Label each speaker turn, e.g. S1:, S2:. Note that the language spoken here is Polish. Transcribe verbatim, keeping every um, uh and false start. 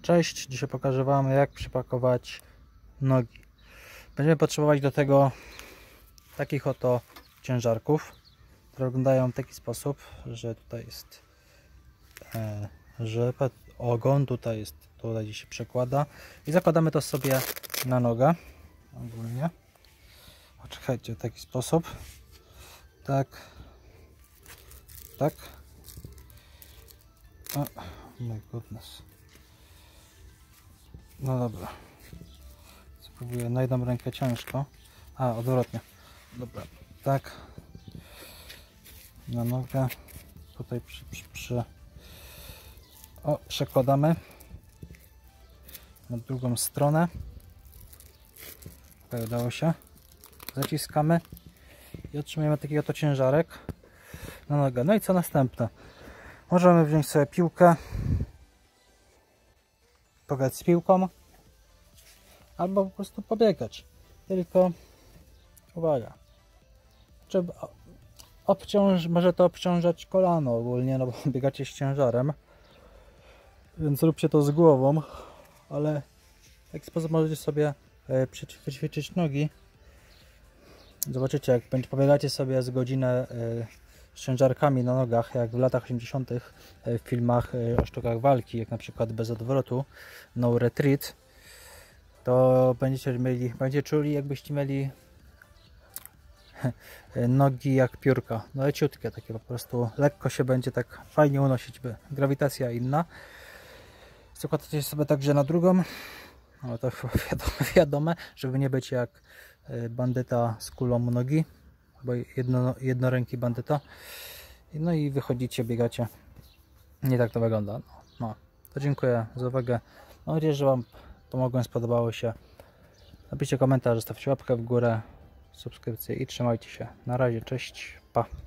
S1: Cześć, dzisiaj pokażę Wam, jak przypakować nogi. Będziemy potrzebować do tego takich oto ciężarków, które wyglądają w taki sposób, że tutaj jest e, rzepet, ogon, tutaj jest, tutaj gdzie się przekłada i zakładamy to sobie na nogę ogólnie. Poczekajcie, w taki sposób, tak, tak. O, my goodness. No dobra, spróbuję na jedną rękę ciężko, a odwrotnie, dobra, tak, na nogę, tutaj przy, przy, przy... o, przekładamy na drugą stronę, tutaj udało się, zaciskamy i otrzymujemy taki oto ciężarek na nogę. No i co następne? Możemy wziąć sobie piłkę, pograć z piłką, albo po prostu pobiegać. Tylko uwaga, trzeba obciąż, może to obciążać kolano ogólnie, no bo biegacie z ciężarem, więc róbcie to z głową, ale w taki sposób możecie sobie wyćwiczyć nogi. Zobaczycie, jak będzie pobiegacie sobie z godzinę z ciężarkami na nogach, jak w latach osiemdziesiątych w filmach o sztukach walki, jak na przykład Bez odwrotu, No Retreat, to będziecie mieli, będziecie czuli, jakbyście mieli nogi jak piórka, no leciutkie, takie po prostu, lekko się będzie tak fajnie unosić, by grawitacja inna. Zakładacie sobie także na drugą, no to wiadome, wiadome, żeby nie być jak bandyta z kulą u nogi, bo jedno, jednoręki bandyta. No i wychodzicie, biegacie. Nie tak to wygląda. No, no. To dziękuję za uwagę. Mam nadzieję, że Wam pomogłem, spodobało się. Napiszcie komentarz, zostawcie łapkę w górę, subskrypcję i trzymajcie się. Na razie, cześć, pa.